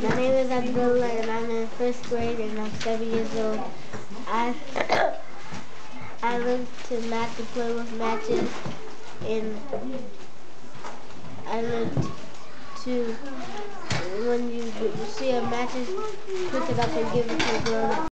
My name is Abdullah and I'm in first grade and I'm 7 years old. I learned to not to play with matches, and I learned to, when you see a matches, pick it up and give it to a grown up.